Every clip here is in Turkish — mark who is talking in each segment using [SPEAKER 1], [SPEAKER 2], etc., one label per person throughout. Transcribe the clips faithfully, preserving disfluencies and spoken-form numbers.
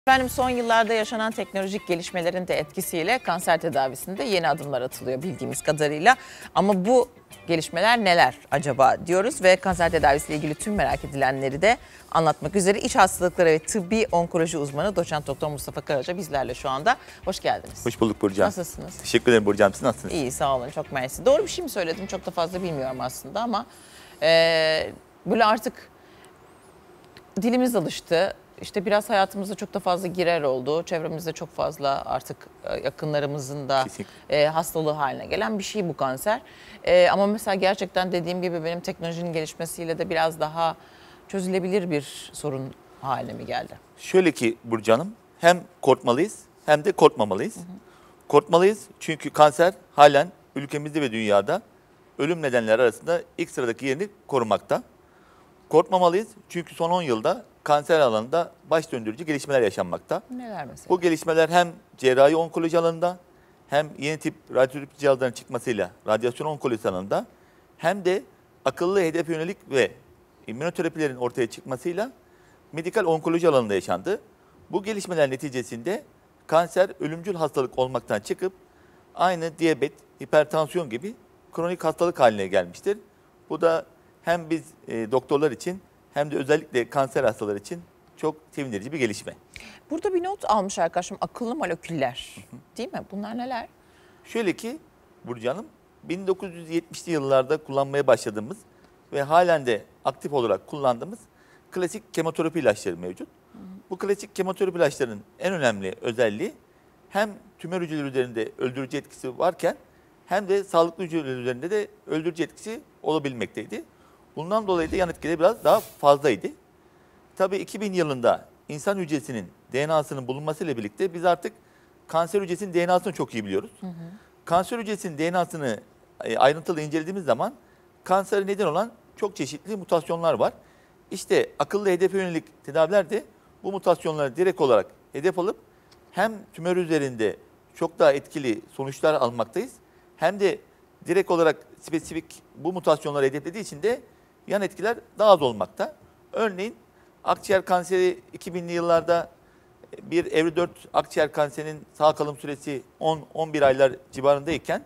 [SPEAKER 1] Efendim son yıllarda yaşanan teknolojik gelişmelerin de etkisiyle kanser tedavisinde yeni adımlar atılıyor bildiğimiz kadarıyla. Ama bu gelişmeler neler acaba diyoruz ve kanser tedavisiyle ilgili tüm merak edilenleri de anlatmak üzere iç hastalıkları ve tıbbi onkoloji uzmanı doçent doktor Mustafa Karaca bizlerle şu anda. Hoş geldiniz.
[SPEAKER 2] Hoş bulduk Burcu Hanım.
[SPEAKER 1] Nasılsınız?
[SPEAKER 2] Teşekkür ederim Burcu Hanım. Siz nasılsınız?
[SPEAKER 1] İyi, sağ olun, çok mersi. Doğru bir şey mi söyledim? Çok da fazla bilmiyorum aslında ama e, böyle artık dilimiz alıştı. İşte biraz hayatımıza çok da fazla girer oldu. Çevremizde çok fazla artık yakınlarımızın da e, hastalığı haline gelen bir şey bu kanser. E, ama mesela gerçekten dediğim gibi benim teknolojinin gelişmesiyle de biraz daha çözülebilir bir sorun haline mi geldi?
[SPEAKER 2] Şöyle ki Burcu Hanım, hem korkmalıyız hem de korkmamalıyız. Hı hı. Korkmalıyız çünkü kanser halen ülkemizde ve dünyada ölüm nedenleri arasında ilk sıradaki yerini korumakta. Korkmamalıyız çünkü son on yılda kanser alanında baş döndürücü gelişmeler yaşanmakta.
[SPEAKER 1] Neler mesela?
[SPEAKER 2] Bu gelişmeler hem cerrahi onkoloji alanında hem yeni tip radyoterapi cihazlarının çıkmasıyla radyasyon onkolojisi alanında hem de akıllı hedef yönelik ve immünoterapilerin ortaya çıkmasıyla medikal onkoloji alanında yaşandı. Bu gelişmeler neticesinde kanser ölümcül hastalık olmaktan çıkıp aynı diyabet, hipertansiyon gibi kronik hastalık haline gelmiştir. Bu da hem biz e, doktorlar için hem de özellikle kanser hastaları için çok sevindirici bir gelişme.
[SPEAKER 1] Burada bir not almış arkadaşım, akıllı moleküller, değil mi? Bunlar neler?
[SPEAKER 2] Şöyle ki Burcu Hanım, bin dokuz yüz yetmişli yıllarda kullanmaya başladığımız ve halen de aktif olarak kullandığımız klasik kemoterapi ilaçları mevcut. Hı hı. Bu klasik kemoterapi ilaçlarının en önemli özelliği hem tümör hücreleri üzerinde öldürücü etkisi varken hem de sağlıklı hücreler üzerinde de öldürücü etkisi olabilmekteydi. Bundan dolayı da yan etkileri biraz daha fazlaydı. Tabii iki bin yılında insan hücresinin D N A'sının bulunmasıyla birlikte biz artık kanser hücresinin D N A'sını çok iyi biliyoruz. Hı hı. Kanser hücresinin D N A'sını ayrıntılı incelediğimiz zaman kansere neden olan çok çeşitli mutasyonlar var. İşte akıllı hedefe yönelik tedaviler de bu mutasyonları direkt olarak hedef alıp hem tümör üzerinde çok daha etkili sonuçlar almaktayız hem de direkt olarak spesifik bu mutasyonları hedeflediği için de yan etkiler daha az olmakta. Örneğin akciğer kanseri iki binli yıllarda bir evre dört akciğer kanserinin sağ kalım süresi on on bir aylar civarındayken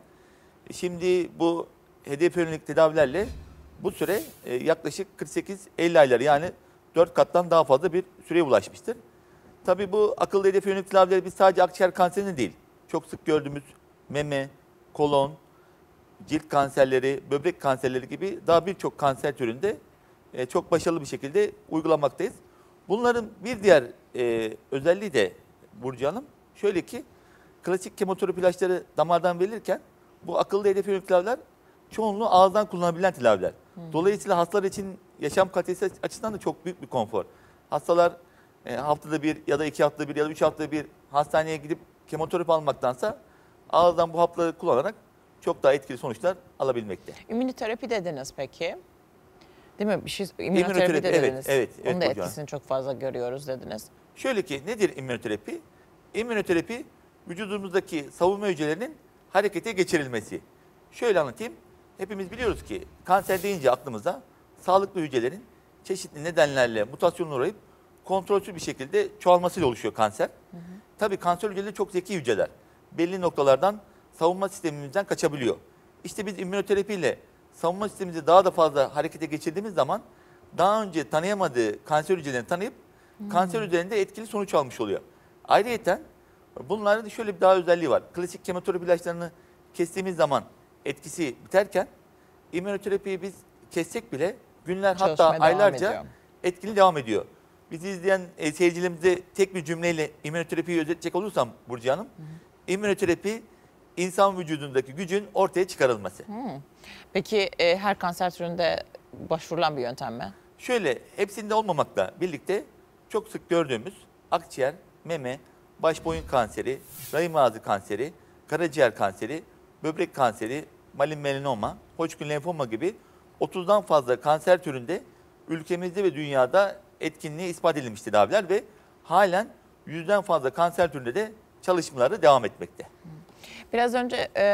[SPEAKER 2] şimdi bu hedef yönelik tedavilerle bu süre yaklaşık kırk sekiz elli aylar, yani dört kattan daha fazla bir süreye ulaşmıştır. Tabii bu akıllı hedef yönelik tedavileri biz sadece akciğer kanserini değil, çok sık gördüğümüz meme, kolon, cilt kanserleri, böbrek kanserleri gibi daha birçok kanser türünde çok başarılı bir şekilde uygulamaktayız. Bunların bir diğer e, özelliği de Burcu Hanım, şöyle ki klasik kemoterapi ilaçları damardan verilirken bu akıllı hedef yönelik tedaviler çoğunluğu ağızdan kullanılabilen tedaviler. Hmm. Dolayısıyla hastalar için yaşam kalitesi açısından da çok büyük bir konfor. Hastalar e, haftada bir ya da iki haftada bir ya da üç haftada bir hastaneye gidip kemoterapi almaktansa ağızdan bu hapları kullanarak çok daha etkili sonuçlar alabilmekte.
[SPEAKER 1] İmmünoterapi dediniz peki. Değil mi? Bir şey immünoterapi de dediniz.
[SPEAKER 2] Evet, evet, evet.
[SPEAKER 1] Onun da etkisini çok fazla görüyoruz dediniz.
[SPEAKER 2] Şöyle ki nedir immünoterapi? İmmünoterapi vücudumuzdaki savunma hücrelerinin harekete geçirilmesi. Şöyle anlatayım. Hepimiz biliyoruz ki kanser deyince aklımıza sağlıklı hücrelerin çeşitli nedenlerle mutasyona uğrayıp kontrolsüz bir şekilde çoğalmasıyla oluşuyor kanser. Hı hı. Tabii kanser hücreleri çok zeki hücreler. Belli noktalardan savunma sistemimizden kaçabiliyor. İşte biz immünoterapiyle savunma sistemimizi daha da fazla harekete geçirdiğimiz zaman daha önce tanıyamadığı kanser hücrelerini tanıyıp hmm. kanser üzerinde etkili sonuç almış oluyor. Ayrıca bunların şöyle bir daha özelliği var. Klasik kemoterapi ilaçlarını kestiğimiz zaman etkisi biterken immünoterapiyi biz kessek bile günler
[SPEAKER 1] Çalışmaya
[SPEAKER 2] hatta aylarca
[SPEAKER 1] ediyor.
[SPEAKER 2] etkili devam ediyor. Bizi izleyen e, seyircilerimize tek bir cümleyle immünoterapiyi özetleyecek olursam Burcu Hanım, hmm. immünoterapi insan vücudundaki gücün ortaya çıkarılması. Hmm.
[SPEAKER 1] Peki e, her kanser türünde başvurulan bir yöntem mi?
[SPEAKER 2] Şöyle, hepsinde olmamakla birlikte çok sık gördüğümüz akciğer, meme, baş boyun kanseri, rahim ağzı kanseri, karaciğer kanseri, böbrek kanseri, malin melanoma, Hodgkin lenfoma gibi otuzdan fazla kanser türünde ülkemizde ve dünyada etkinliği ispat edilmiş tedaviler ve halen yüzden fazla kanser türünde de çalışmaları devam etmekte. Hmm.
[SPEAKER 1] Biraz önce e,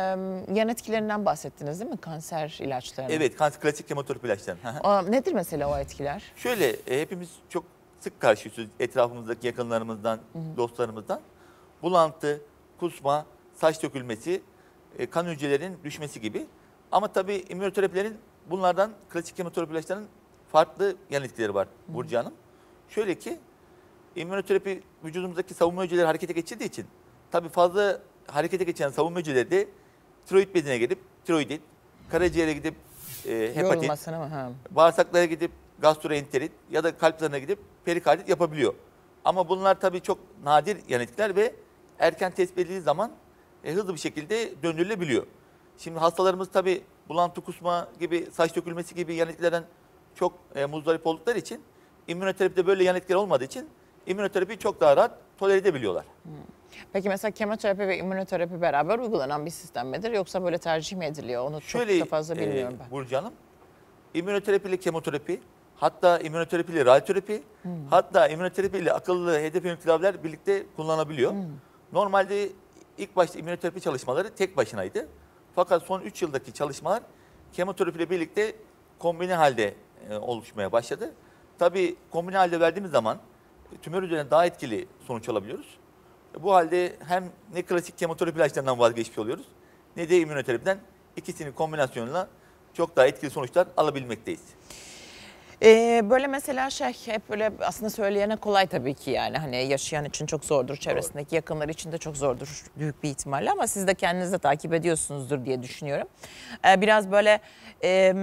[SPEAKER 1] yan etkilerinden bahsettiniz değil mi kanser ilaçlarının?
[SPEAKER 2] Evet, kanser, klasik kemoterapi ilaçları.
[SPEAKER 1] O, nedir mesela o etkiler?
[SPEAKER 2] Şöyle, e, hepimiz çok sık karşılaşıyoruz etrafımızdaki yakınlarımızdan, dostlarımızdan. Bulantı, kusma, saç dökülmesi, e, kan hücrelerinin düşmesi gibi. Ama tabii immünoterapilerin bunlardan klasik kemoterapi ilaçlarının farklı yan etkileri var Burcu Hanım. Şöyle ki immünoterapi vücudumuzdaki savunma hücreleri harekete geçirdiği için tabii fazla harekete geçen savunma hücreleri de tiroid bezine gidip tiroidit, karaciğere gidip e, hepatit,
[SPEAKER 1] Yorulmasına mı? Ha.
[SPEAKER 2] bağırsaklara gidip gastroenterit ya da kalp zarına gidip perikardit yapabiliyor. Ama bunlar tabii çok nadir yan etkiler ve erken tespit edildiği zaman e, hızlı bir şekilde döndürülebiliyor. Şimdi hastalarımız tabii bulantı, kusma gibi, saç dökülmesi gibi yan etkilerden çok e, muzdarip oldukları için immünoterapide böyle yan etkiler olmadığı için immünoterapiyi çok daha rahat tolere edebiliyorlar.
[SPEAKER 1] Peki mesela kemoterapi ve immünoterapi beraber uygulanan bir sistem midir yoksa böyle tercih mi ediliyor? Onu
[SPEAKER 2] Şöyle,
[SPEAKER 1] çok da fazla bilmiyorum
[SPEAKER 2] e,
[SPEAKER 1] ben.
[SPEAKER 2] Burcu Hanım, immünoterapi ile kemoterapi, hatta immünoterapi ile radyoterapi, hmm. hatta immünoterapi ile akıllı hedef yönelik tedaviler birlikte kullanılabiliyor. Hmm. Normalde ilk başta immünoterapi çalışmaları tek başınaydı. Fakat son üç yıldaki çalışmalar kemoterapi ile birlikte kombine halde e, oluşmaya başladı. Tabii kombine halde verdiğimiz zaman e, tümör üzerine daha etkili sonuç alabiliyoruz. E, bu halde hem ne klasik kemoterapi ilaçlarından vazgeçmiş oluyoruz ne de immünoterapiden, ikisinin kombinasyonuyla çok daha etkili sonuçlar alabilmekteyiz.
[SPEAKER 1] Ee, böyle mesela şey hep böyle aslında söyleyene kolay tabii ki yani hani yaşayan için çok zordur, çevresindeki Doğru. yakınlar için de çok zordur büyük bir ihtimalle ama siz de kendiniz de takip ediyorsunuzdur diye düşünüyorum. Ee, biraz böyle e,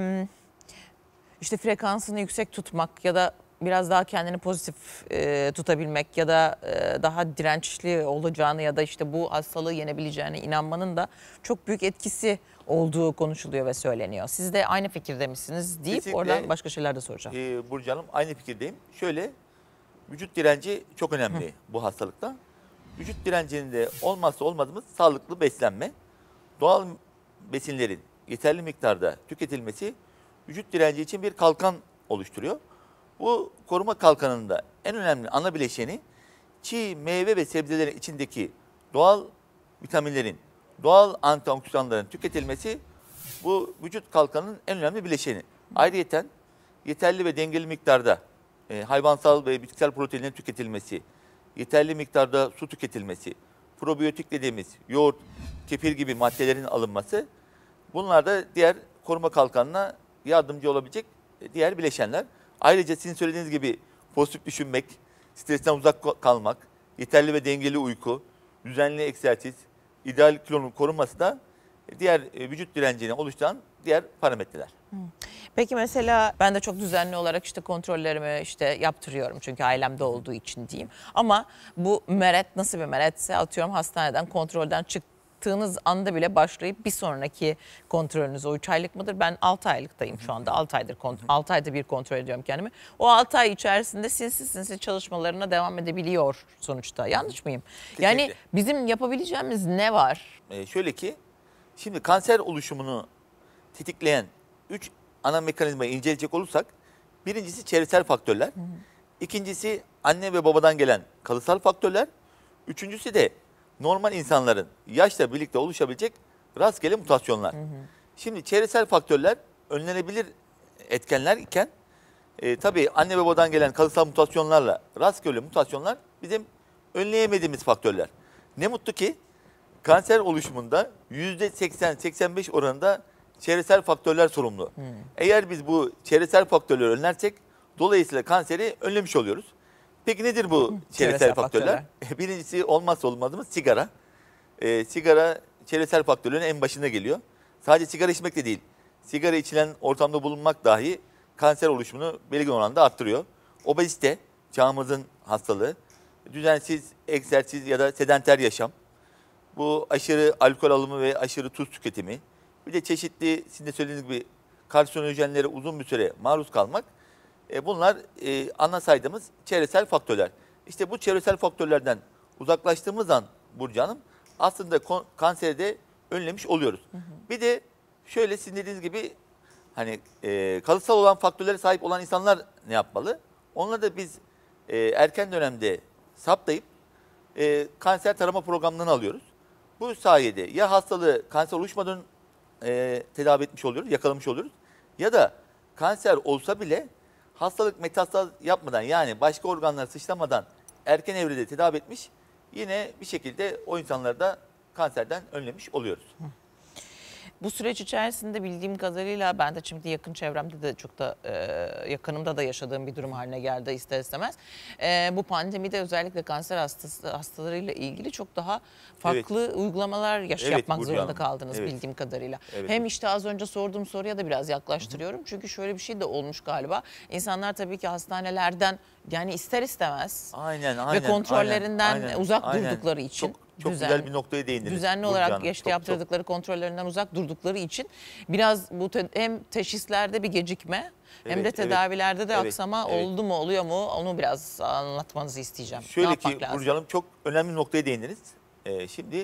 [SPEAKER 1] işte frekansını yüksek tutmak ya da biraz daha kendini pozitif e, tutabilmek ya da e, daha dirençli olacağını ya da işte bu hastalığı yenebileceğine inanmanın da çok büyük etkisi olduğu konuşuluyor ve söyleniyor. Siz de aynı fikirde misiniz deyip
[SPEAKER 2] Kesinlikle,
[SPEAKER 1] oradan başka şeyler de soracağım.
[SPEAKER 2] E, Burcu Hanım, aynı fikirdeyim. Şöyle, vücut direnci çok önemli Hı. bu hastalıkta. Vücut direncinin de olmazsa olmazımız sağlıklı beslenme. Doğal besinlerin yeterli miktarda tüketilmesi vücut direnci için bir kalkan oluşturuyor. Bu koruma kalkanında en önemli ana bileşeni çiğ meyve ve sebzelerin içindeki doğal vitaminlerin, doğal antioksidanların tüketilmesi bu vücut kalkanının en önemli bileşeni. Ayrıyeten yeterli ve dengeli miktarda e, hayvansal ve bitkisel proteinlerin tüketilmesi, yeterli miktarda su tüketilmesi, probiyotik dediğimiz yoğurt, kefir gibi maddelerin alınması, bunlar da diğer koruma kalkanına yardımcı olabilecek diğer bileşenler. Ayrıca sizin söylediğiniz gibi pozitif düşünmek, stresten uzak kalmak, yeterli ve dengeli uyku, düzenli egzersiz, ideal kilonun korunması da diğer vücut direncini oluşturan diğer parametreler.
[SPEAKER 1] Peki mesela ben de çok düzenli olarak işte kontrollerimi işte yaptırıyorum çünkü ailemde olduğu için diyeyim. Ama bu meret nasıl bir meretse atıyorum hastaneden kontrolden çıktığınız anda bile başlayıp bir sonraki kontrolünüz o üç aylık mıdır? Ben altı aylıktayım şu anda. altı aydır altı ayda bir kontrol ediyorum kendimi. O altı ay içerisinde sinsi sinsi çalışmalarına devam edebiliyor sonuçta. Yanlış mıyım?
[SPEAKER 2] Kesinlikle.
[SPEAKER 1] Yani bizim yapabileceğimiz ne var?
[SPEAKER 2] Ee, şöyle ki şimdi kanser oluşumunu tetikleyen üç ana mekanizmayı inceleyecek olursak birincisi çevresel faktörler, hı hı. ikincisi anne ve babadan gelen kalıtsal faktörler, üçüncüsü de normal insanların yaşla birlikte oluşabilecek rastgele mutasyonlar. Hı hı. Şimdi çevresel faktörler önlenebilir etkenler iken e, tabii anne ve babadan gelen kalıtsal mutasyonlarla rastgele mutasyonlar bizim önleyemediğimiz faktörler. Ne mutlu ki kanser oluşumunda yüzde seksen seksen beş oranında çevresel faktörler sorumlu. Hmm. Eğer biz bu çevresel faktörleri önlersek dolayısıyla kanseri önlemiş oluyoruz. Peki nedir bu çevresel, çevresel faktörler? faktörler? Birincisi olmazsa olmazımız sigara. Ee, sigara çevresel faktörlerin en başında geliyor. Sadece sigara içmek de değil. Sigara içilen ortamda bulunmak dahi kanser oluşumunu belirgin oranda arttırıyor. Obezite, çağımızın hastalığı, düzensiz egzersiz ya da sedenter yaşam, bu aşırı alkol alımı ve aşırı tuz tüketimi, bir de çeşitli sizin de söylediğiniz gibi karsinojenlere uzun bir süre maruz kalmak, e, bunlar e, ana saydığımız çevresel faktörler. İşte bu çevresel faktörlerden uzaklaştığımız an Burcu Hanım aslında kon, kanseri de önlemiş oluyoruz. Hı hı. Bir de şöyle sizin dediğiniz gibi hani e, kalıtsal olan faktörlere sahip olan insanlar ne yapmalı? Onları da biz e, erken dönemde saptayıp e, kanser tarama programlarını alıyoruz. Bu sayede ya hastalığı kanser oluşmadan e, tedavi etmiş oluyoruz, yakalamış oluyoruz. Ya da kanser olsa bile hastalık metastaz yapmadan, yani başka organlara sıçramadan erken evrede tedavi etmiş, yine bir şekilde o insanları da kanserden önlemiş oluyoruz.
[SPEAKER 1] Bu süreç içerisinde bildiğim kadarıyla ben de şimdi yakın çevremde de çok da e, yakınımda da yaşadığım bir durum haline geldi ister istemez. E, bu pandemide özellikle kanser hastası, hastalarıyla ilgili çok daha farklı evet. uygulamalar yaş
[SPEAKER 2] evet,
[SPEAKER 1] yapmak
[SPEAKER 2] Burcu
[SPEAKER 1] zorunda
[SPEAKER 2] Hanım.
[SPEAKER 1] kaldınız
[SPEAKER 2] Evet.
[SPEAKER 1] bildiğim kadarıyla.
[SPEAKER 2] Evet.
[SPEAKER 1] Hem işte az önce sorduğum soruya da biraz yaklaştırıyorum. Hı hı. Çünkü şöyle bir şey de olmuş galiba. İnsanlar tabii ki hastanelerden yani ister istemez
[SPEAKER 2] aynen, aynen,
[SPEAKER 1] ve kontrollerinden
[SPEAKER 2] aynen,
[SPEAKER 1] uzak
[SPEAKER 2] aynen.
[SPEAKER 1] durdukları için.
[SPEAKER 2] Çok, çok
[SPEAKER 1] Düzen,
[SPEAKER 2] güzel bir noktaya değindiniz.
[SPEAKER 1] Düzenli
[SPEAKER 2] Burcu
[SPEAKER 1] olarak
[SPEAKER 2] Hanım.
[SPEAKER 1] geçti
[SPEAKER 2] Çok,
[SPEAKER 1] yaptırdıkları çok. kontrollerinden uzak durdukları için biraz bu te, hem teşhislerde bir gecikme evet, hem de tedavilerde evet, de aksama evet, oldu mu oluyor mu onu biraz anlatmanızı isteyeceğim.
[SPEAKER 2] Şöyle ki Burcu Hanım, çok önemli bir noktaya değindiniz. Ee, şimdi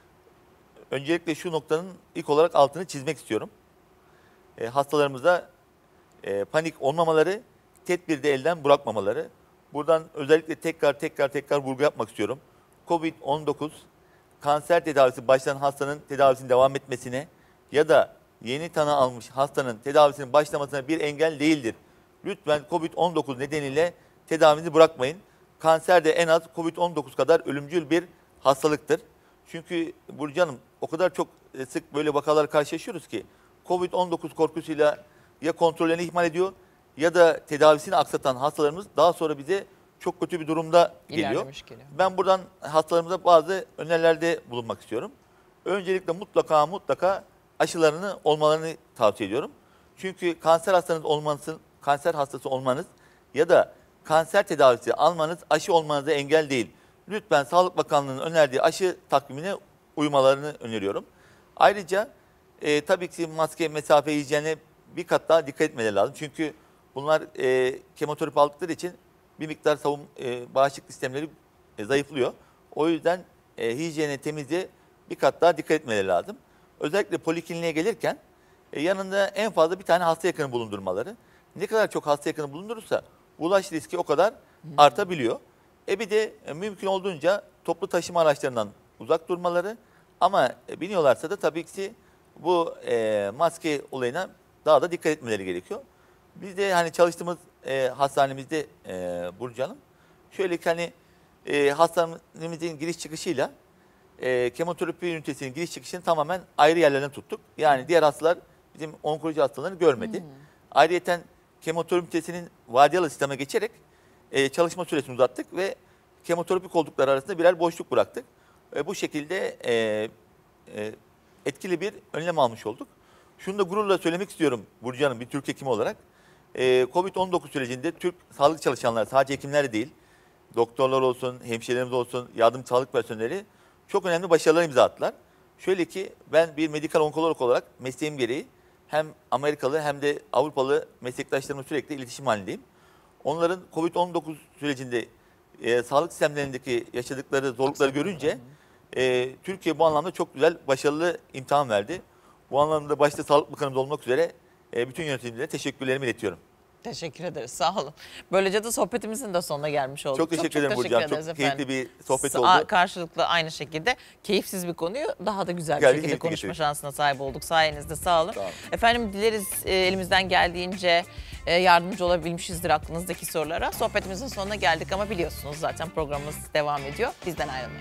[SPEAKER 2] öncelikle şu noktanın ilk olarak altını çizmek istiyorum. Ee, hastalarımıza e, panik olmamaları, tedbirde elden bırakmamaları. Buradan özellikle tekrar tekrar tekrar vurgu yapmak istiyorum. kovid on dokuz kanser tedavisi başlayan hastanın tedavisinin devam etmesine ya da yeni tanı almış hastanın tedavisinin başlamasına bir engel değildir. Lütfen kovid on dokuz nedeniyle tedavinizi bırakmayın. Kanser de en az kovid on dokuz kadar ölümcül bir hastalıktır. Çünkü Burcu Hanım, o kadar çok sık böyle vakalar karşılaşıyoruz ki kovid on dokuz korkusuyla ya kontrollerini ihmal ediyor ya da tedavisini aksatan hastalarımız daha sonra bize çok kötü bir durumda geliyor. geliyor. Ben buradan hastalarımıza bazı önerilerde bulunmak istiyorum. Öncelikle mutlaka mutlaka aşılarını olmalarını tavsiye ediyorum. Çünkü kanser hastanız olmanızın, kanser hastası olmanız ya da kanser tedavisi almanız aşı olmanıza engel değil. Lütfen Sağlık Bakanlığı'nın önerdiği aşı takvimine uymalarını öneriyorum. Ayrıca e, tabii ki maske, mesafe, hijyene bir kat daha dikkat etmeleri lazım. Çünkü bunlar e, kemoterapi aldıkları için bir miktar savun e, bağışıklık sistemleri e, zayıflıyor. O yüzden e, hijyene, temizliğe bir kat daha dikkat etmeleri lazım. Özellikle polikliniğe gelirken e, yanında en fazla bir tane hasta yakını bulundurmaları. Ne kadar çok hasta yakını bulundurursa bulaş riski o kadar artabiliyor. E bir de e, mümkün olduğunca toplu taşıma araçlarından uzak durmaları, ama e, biniyorlarsa da tabii ki bu e, maske olayına daha da dikkat etmeleri gerekiyor. Biz de hani çalıştığımız e, hastanemizde e, Burcu Hanım, şöyle ki hani e, hastanemizin giriş çıkışıyla e, kemoterapi ünitesinin giriş çıkışını tamamen ayrı yerlerden tuttuk. Yani diğer hastalar bizim onkoloji hastalarını görmedi. Hmm. Ayrıyeten kemoterapi ünitesinin vardiyalı sisteme geçerek e, çalışma süresini uzattık ve kemoterapi koltukları arasında birer boşluk bıraktık. E, bu şekilde e, e, etkili bir önlem almış olduk. Şunu da gururla söylemek istiyorum Burcu Hanım, bir Türk hekimi olarak. E, kovid on dokuz sürecinde Türk sağlık çalışanları, sadece hekimler değil, doktorlar olsun, hemşirelerimiz olsun, yardım sağlık personeli çok önemli başarılar imza attılar. Şöyle ki ben bir medikal onkolog olarak mesleğim gereği hem Amerikalı hem de Avrupalı meslektaşlarımla sürekli iletişim halindeyim. Onların kovid on dokuz sürecinde e, sağlık sistemlerindeki yaşadıkları zorlukları görünce e, Türkiye bu anlamda çok güzel, başarılı imtihan verdi. Bu anlamda başta Sağlık Bakanımız olmak üzere e, bütün yöneticilere teşekkürlerimi iletiyorum.
[SPEAKER 1] Teşekkür ederiz, sağ olun. Böylece de sohbetimizin de sonuna gelmiş olduk.
[SPEAKER 2] Çok teşekkür ederim Burcu Hanım. Çok
[SPEAKER 1] efendim.
[SPEAKER 2] keyifli bir sohbet
[SPEAKER 1] Sa
[SPEAKER 2] oldu.
[SPEAKER 1] Karşılıklı aynı şekilde keyifsiz bir konuyu daha da güzel bir
[SPEAKER 2] Geldi,
[SPEAKER 1] şekilde konuşma
[SPEAKER 2] getirdim.
[SPEAKER 1] şansına sahip olduk. Sayenizde sağ olun.
[SPEAKER 2] Sağ olun.
[SPEAKER 1] Efendim dileriz e, elimizden geldiğince e, yardımcı olabilmişizdir aklınızdaki sorulara. Sohbetimizin sonuna geldik ama biliyorsunuz zaten programımız devam ediyor. Bizden ayrılmayın.